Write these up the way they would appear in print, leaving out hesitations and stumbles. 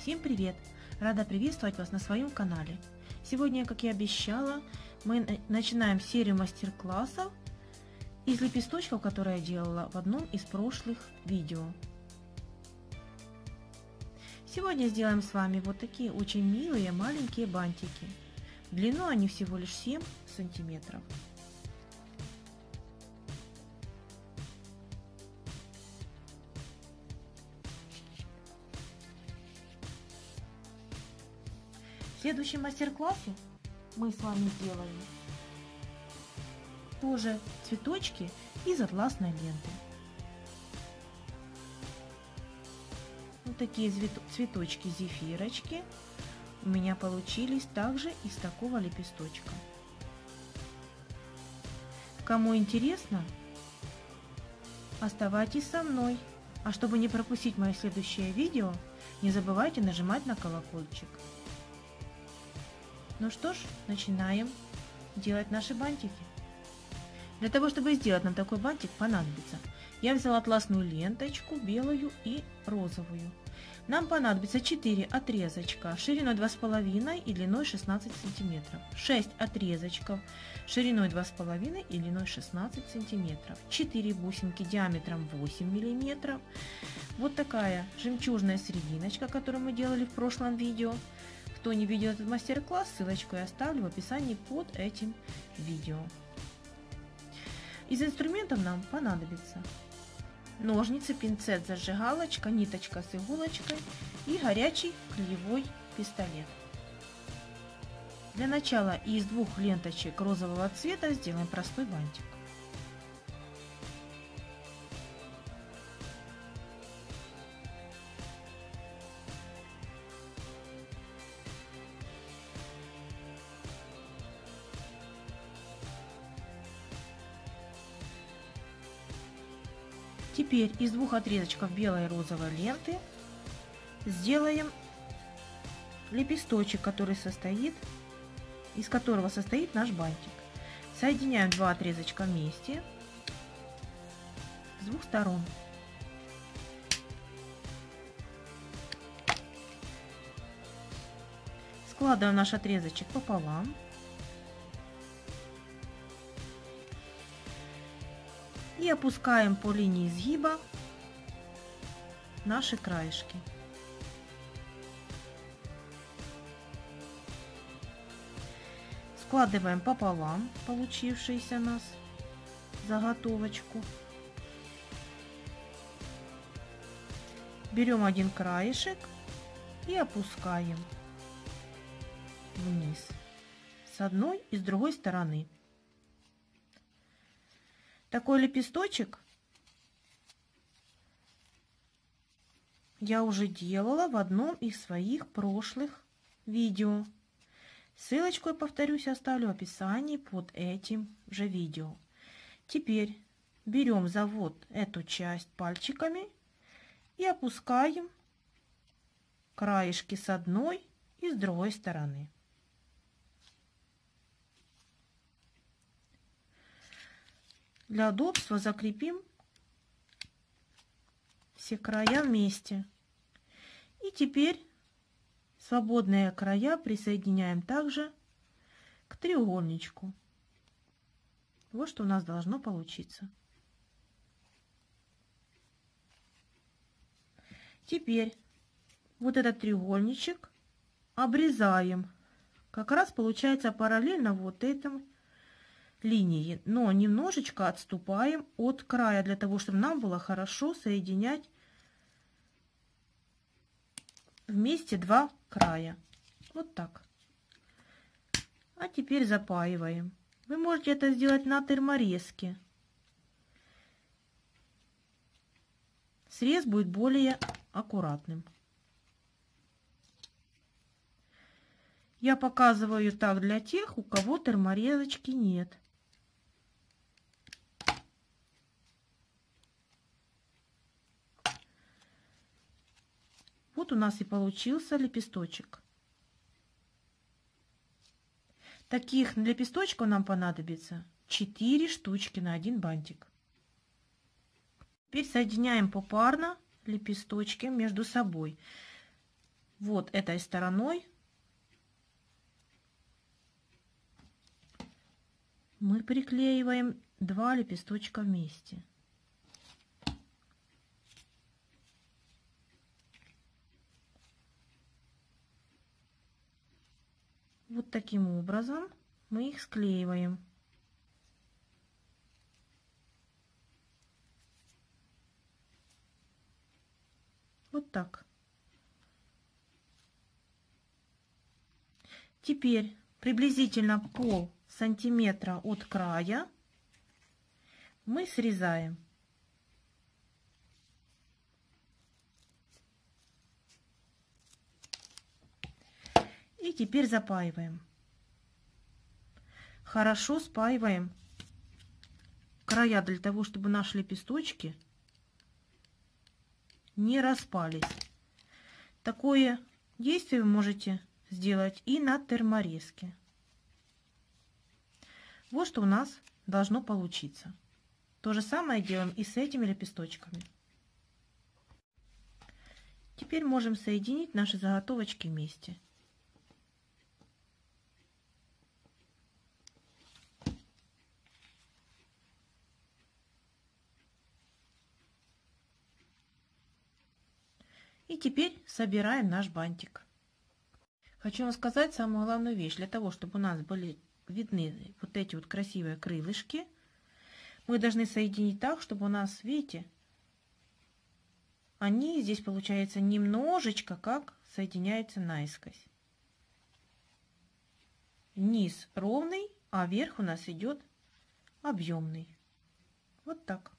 Всем привет! Рада приветствовать вас на своем канале. Сегодня, как и обещала, мы начинаем серию мастер-классов из лепесточков, которые я делала в одном из прошлых видео. Сегодня сделаем с вами вот такие очень милые маленькие бантики. В длину они всего лишь 7 сантиметров. В следующем мастер-классе мы с вами сделаем тоже цветочки из атласной ленты. Вот такие цветочки-зефирочки у меня получились также из такого лепесточка. Кому интересно, оставайтесь со мной. А чтобы не пропустить мое следующее видео, не забывайте нажимать на колокольчик. Ну что ж, начинаем делать наши бантики. Для того, чтобы сделать нам такой бантик, понадобится. Я взяла атласную ленточку, белую и розовую. Нам понадобится 4 отрезочка шириной 2,5 и длиной 16 сантиметров. 6 отрезочков шириной 2,5 и длиной 16 сантиметров. 4 бусинки диаметром 8 миллиметров. Вот такая жемчужная серединочка, которую мы делали в прошлом видео. Кто не видел этот мастер-класс, ссылочку я оставлю в описании под этим видео. Из инструментов нам понадобится ножницы, пинцет, зажигалочка, ниточка с иголочкой и горячий клеевой пистолет. Для начала из 2 ленточек розового цвета сделаем простой бантик. Теперь из 2 отрезочков белой и розовой ленты сделаем лепесточек, из которого состоит наш бантик. Соединяем 2 отрезочка вместе с 2 сторон. Складываем наш отрезочек пополам. И опускаем по линии изгиба наши краешки. Складываем пополам получившуюся у нас заготовочку. Берем один краешек и опускаем вниз с одной и с другой стороны. Такой лепесточек я уже делала в одном из своих прошлых видео. Ссылочку, я повторюсь, оставлю в описании под этим же видео. Теперь берем за вот эту часть пальчиками и опускаем краешки с одной и с другой стороны. Для удобства закрепим все края вместе. И теперь свободные края присоединяем также к треугольничку. Вот что у нас должно получиться. Теперь вот этот треугольничек обрезаем. Как раз получается параллельно вот этому линии, но немножечко отступаем от края, для того, чтобы нам было хорошо соединять вместе 2 края. Вот так. А теперь запаиваем. Вы можете это сделать на терморезке. Срез будет более аккуратным. Я показываю так для тех, у кого терморезочки нет. Вот у нас и получился лепесточек. Таких лепесточков нам понадобится 4 штучки на один бантик. Теперь соединяем попарно лепесточки между собой. вот этой стороной мы приклеиваем 2 лепесточка вместе. Вот таким образом мы их склеиваем. Вот так. Теперь приблизительно пол-сантиметра от края мы срезаем. И теперь запаиваем. Хорошо спаиваем края для того, чтобы наши лепесточки не распались. Такое действие вы можете сделать и на терморезке. Вот что у нас должно получиться. То же самое делаем и с этими лепесточками. Теперь можем соединить наши заготовочки вместе. И теперь собираем наш бантик. Хочу вам сказать самую главную вещь. Для того, чтобы у нас были видны вот эти вот красивые крылышки, мы должны соединить так, чтобы у нас, видите, они здесь получается немножечко как соединяются наискось. Низ ровный, а верх у нас идет объемный. Вот так.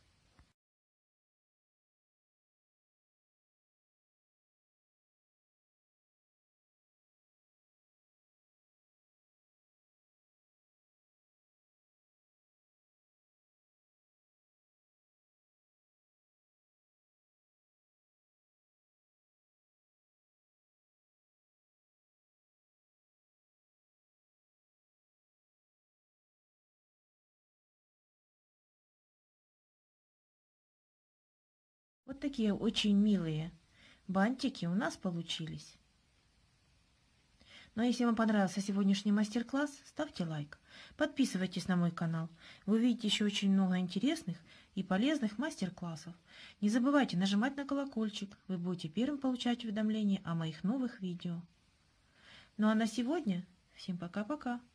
Вот такие очень милые бантики у нас получились. Ну а если вам понравился сегодняшний мастер-класс, ставьте лайк. Подписывайтесь на мой канал. Вы увидите еще очень много интересных и полезных мастер-классов. Не забывайте нажимать на колокольчик. Вы будете первым получать уведомления о моих новых видео. Ну а на сегодня всем пока-пока.